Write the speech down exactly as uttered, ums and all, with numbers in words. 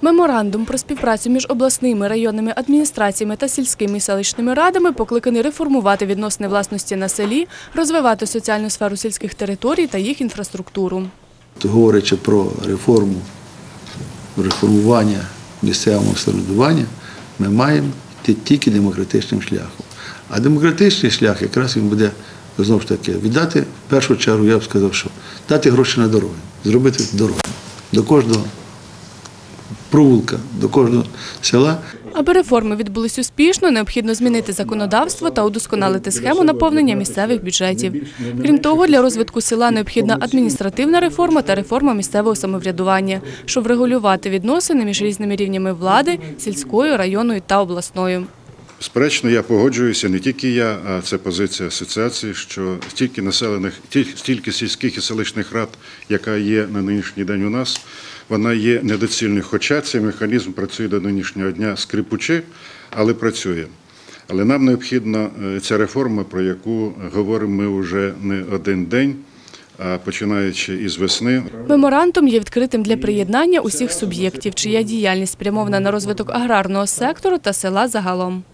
Меморандум про співпрацю між обласними, районними адміністраціями та сільськими і селищними радами покликаний реформувати відносини власності на селі, розвивати соціальну сферу сільських територій та їх інфраструктуру. Говорячи про реформу, реформування місцевого самоврядування, ми маємо йти тільки демократичним шляхом. А демократичний шлях якраз він буде, знову ж таки, віддати, в першу чергу, я б сказав, що дати гроші на дороги, зробити дороги до кожного провулка, до кожного села. Аби реформи відбулись успішно, необхідно змінити законодавство та удосконалити схему наповнення місцевих бюджетів. Крім того, для розвитку села необхідна адміністративна реформа та реформа місцевого самоврядування, щоб врегулювати відносини між різними рівнями влади – сільською, районною та обласною. Безперечно, я погоджуюся, не тільки я, а це позиція асоціації, що стільки населених, стільки сільських і селищних рад, яка є на нинішній день у нас, вона є недоцільною. Хоча цей механізм працює до нинішнього дня скрипучи, але працює. Але нам необхідна ця реформа, про яку говоримо ми вже не один день, а починаючи із весни. Меморандум є відкритим для приєднання усіх суб'єктів, чия діяльність спрямована на розвиток аграрного сектору та села загалом.